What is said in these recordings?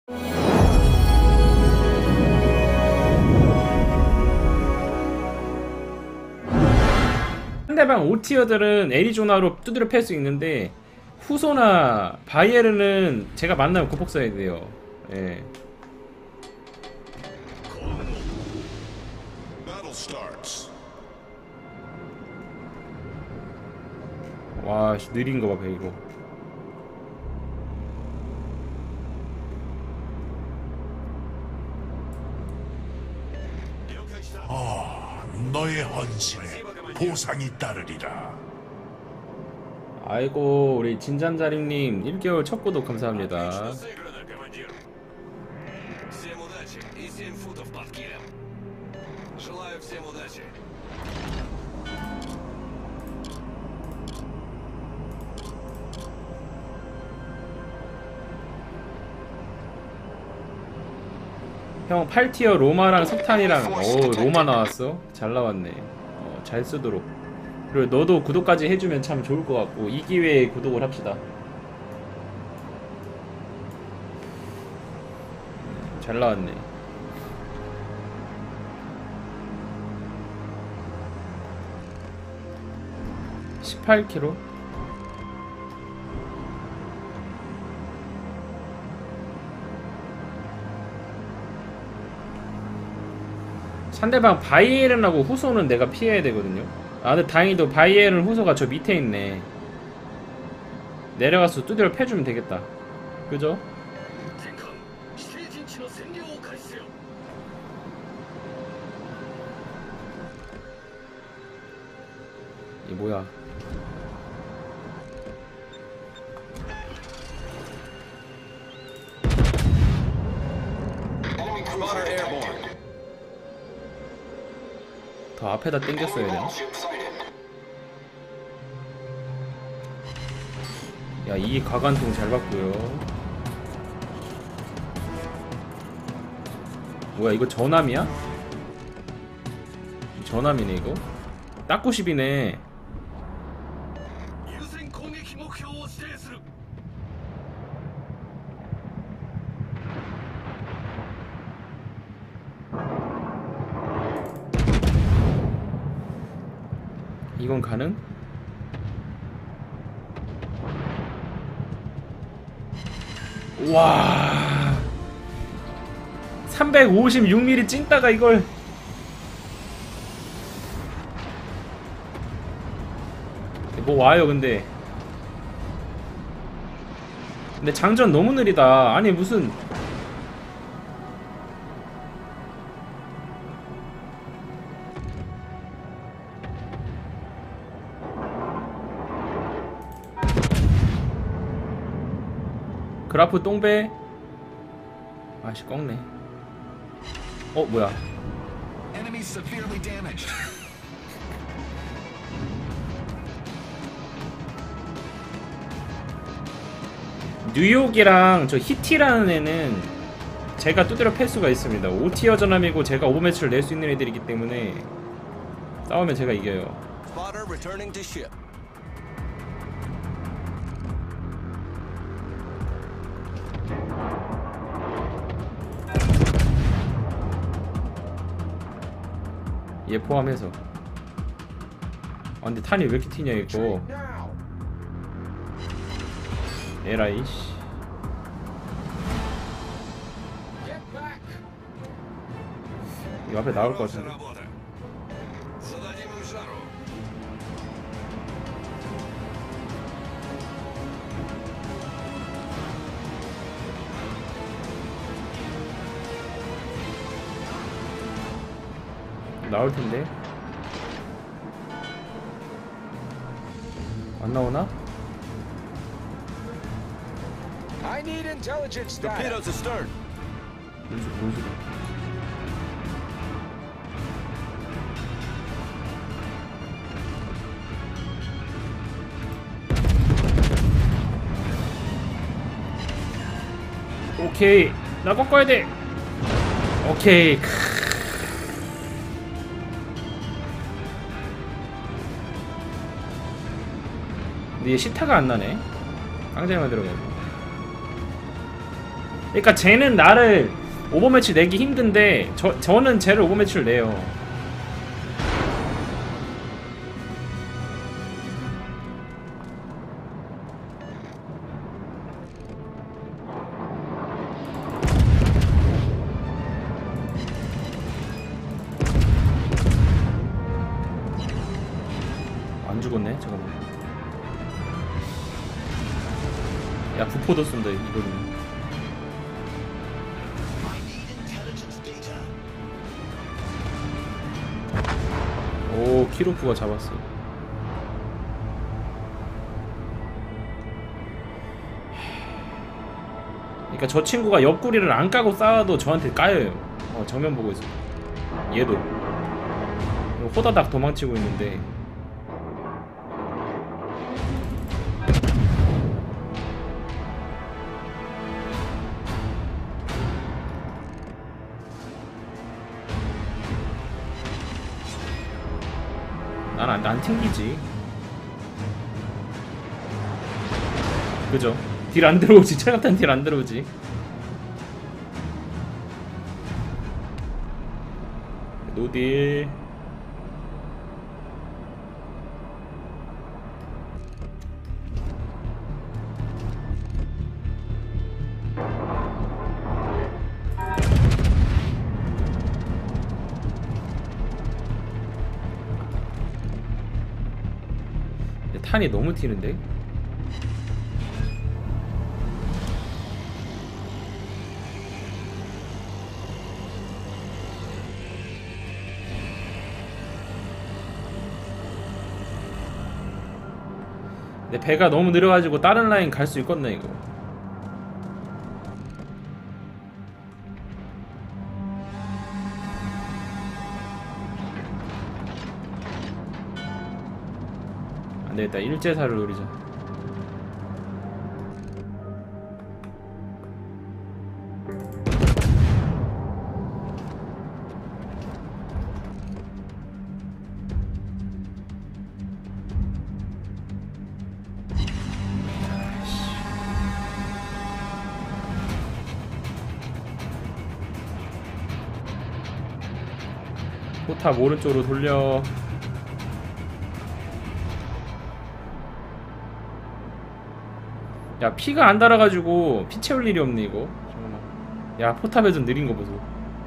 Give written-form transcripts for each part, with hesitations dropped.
상대방 5티어들은 애리조나로 두드려 팰 수 있는데 후소나 바이에른은 제가 만나면 고폭 써야 돼요. 예. 와, 느린 거 봐, 이거. 너의 헌신에 보상이 따르리라. 아이고, 우리 진잔자림님 1개월 첫 구독 감사합니다. 형 8티어 로마랑 석탄이랑 로마 나왔어? 잘 나왔네. 잘 쓰도록. 그리고 너도 구독까지 해주면 참 좋을 것 같고 이 기회에 구독을 합시다. 잘 나왔네. (18kg) 상대방 바이에른하고 후소는 내가 피해야 되거든요. 아, 근데 다행히도 바이에른 후소가 저 밑에 있네. 내려가서 두드려 패주면 되겠다. 그죠? 이 뭐야? 더 앞에다 당겼어야 되나? 야, 이 가관통 잘 봤고요. 뭐야, 이거 전함이야? 전함이네 이거? 딱구십이네. 이건 가능? 와, 356mm 찡따가 이걸. 뭐 와요 근데 장전 너무 느리다. 아니 무슨 그라프 똥배. 아씨 꺾네. 뭐야. 뉴욕이랑 저 히티라는 애는 제가 두드려 팰 수가 있습니다. 5티어 전함이고 제가 오버매치를 낼 수 있는 애들이기 때문에 싸우면 제가 이겨요. 얘 포함해서. 아 근데 탄이 왜 이렇게 튀냐 이거. 에라이 씨. 이거 앞에 나올 것 같은데. 나올 텐데. 안 나오나? I need intelligence data. Torpedoes astern. 뭔 소리야? 오케이, 나 꺾어야 돼. 오케이. 근데 얘 시타가 안 나네. 깡장이만 들어가고. 그러니까 쟤는 나를 오버매치 내기 힘든데 저는 쟤를 오버매치를 내요. 안 죽었네. 잠깐만. 야, 부포도 쏜다 이거는. 오, 키로프가 잡았어. 그러니까 저 친구가 옆구리를 안 까고 싸워도 저한테 까여요. 정면 보고 있어. 얘도 호다닥 도망치고 있는데. 난 튕기지. 그죠? 딜 안 들어오지. 철갑탄 딜 안 들어오지. 노딜. 탄이 너무 튀는데? 내 배가 너무 느려가지고 다른 라인 갈 수 있겠네 이거. 안되겠다. 일제사를 노리자. 포탑 오른쪽으로 돌려. 야, 피가 안 달아가지고 피 채울 일이 없네 이거. 잠깐만. 야, 포탑에 좀 느린 거 보소.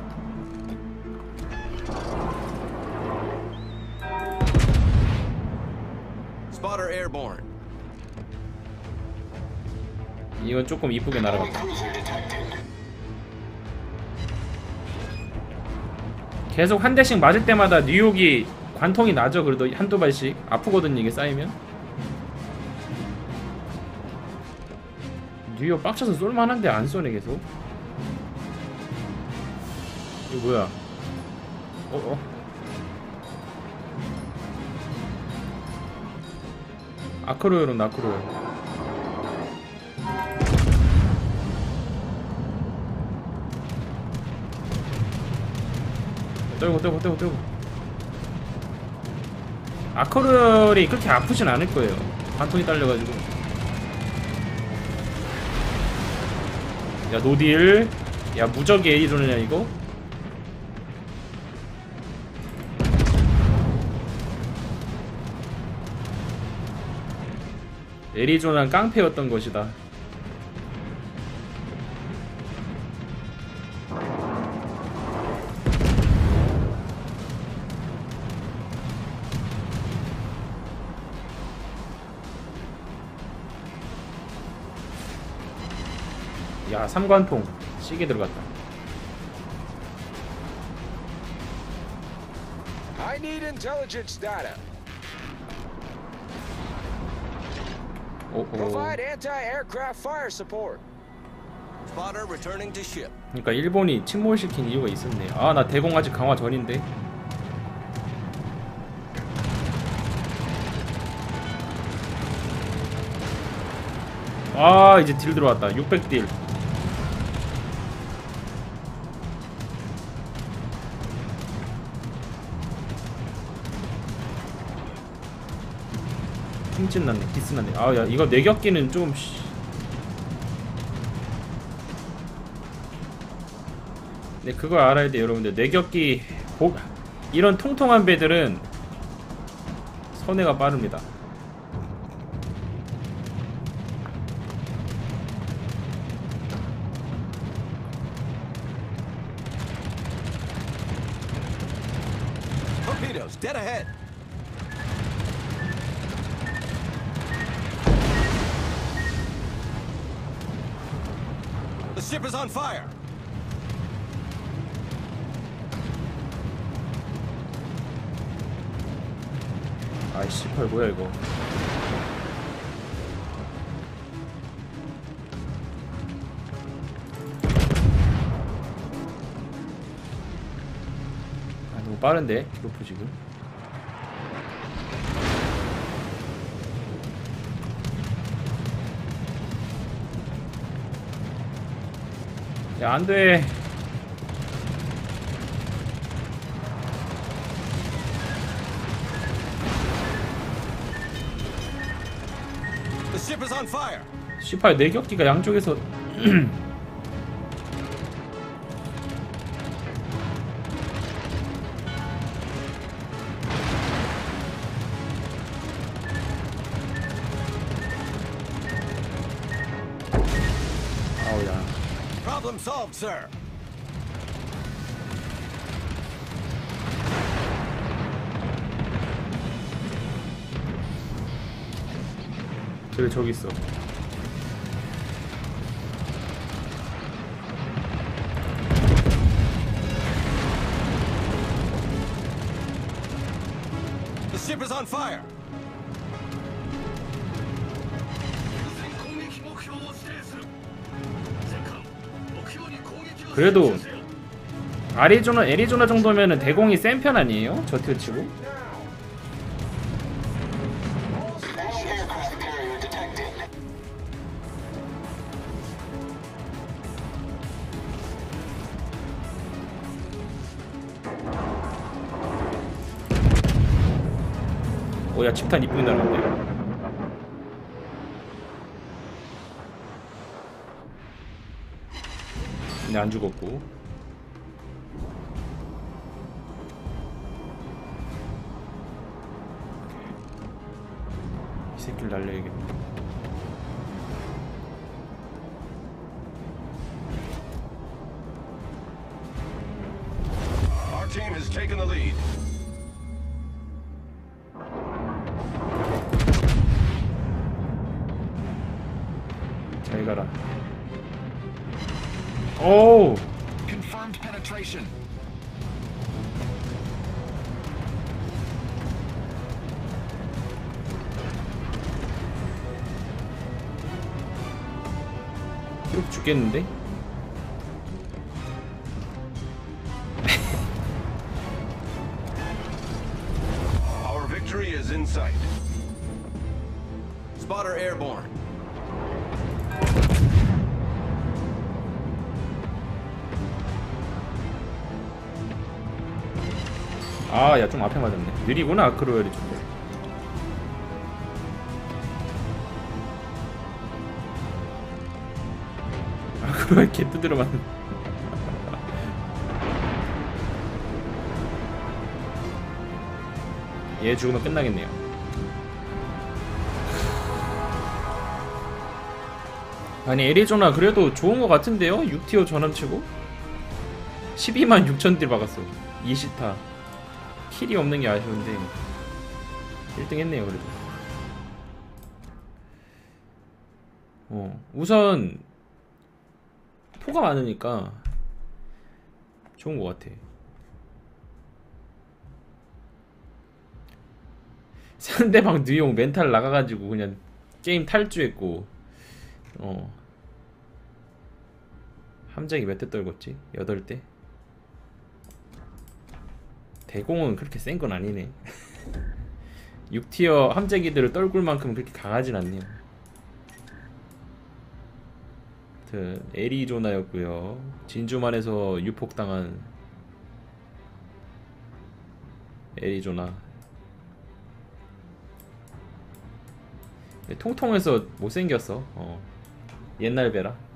Spotter airborne. 이건 조금 이쁘게 날아갔다. 계속 한 대씩 맞을 때마다 뉴욕이 관통이 나죠. 그래도 한두 발씩 아프거든 이게 쌓이면. 뉴욕 빡쳐서 쏠만한데 안 쏘네 계속. 이거 뭐야? 아크로요로 나크로요. 떨고. 아크로열이 그렇게 아프진 않을 거예요. 관통이 딸려가지고. 야, 노딜. 야, 무적이 A존이냐 이거? 애리조난 깡패였던 것이다. 야, 삼관통 시계 들어갔다. I need intelligence data. Provide anti-aircraft fire support. Spotter returning to ship. 그러니까 일본이 침몰시킨 이유가 있었네. 아, 나 대공 아직 강화 전인데. 아, 이제 딜 들어왔다. 600딜. 흉진 났네. 기스 났네. 아, 야, 이거 내격기는 좀 근데 그걸 알아야 돼 여러분들. 내격기 이런 통통한 배들은 선회가 빠릅니다. Torpedoes, dead ahead. The ship is on fire. 아이씨, 펄 뭐야 이거. 아, 너무 빠른데 기로프 지금. 야, 안돼. The ship is on fire. C8 내격기가 양쪽에서 아우야. Problem solved, sir. 저기 있어. The ship is on fire. 그래도 애리조나 정도면은 대공이 센 편 아니에요? 저트 치고? 오야, 집탄 이쁘게 날았네. 근데 안 죽었고. 이 새끼를 날려야겠네. Our team has taken the lead. 잘 가라. 오! Confirmed penetration. 이렇게 죽겠는데? Our victory is in sight. Spotter airborne. 아, 야, 좀 앞에 맞았네. 느리구나, 아크로엘이 좀. 아크로엘 개 두드려 맞는. 얘 죽으면 끝나겠네요. 아니, 애리조나 그래도 좋은 거 같은데요? 6티어 전함치고 12만 6천 딜 박았어. 20타. 킬이 없는 게 아쉬운데 1등 했네요. 그래도 우선 포가 많으니까 좋은 것 같아. 상대방 뉴용 멘탈 나가가지고 그냥 게임 탈주했고, 함정이 몇 대 떨궜지? 8대? 대공은 그렇게 센 건 아니네. 6티어 함재기들을 떨굴 만큼 그렇게 강하진 않네요. 아무튼 애리조나였고요. 진주만에서 유폭당한 애리조나. 통통해서 못생겼어. 옛날 배라.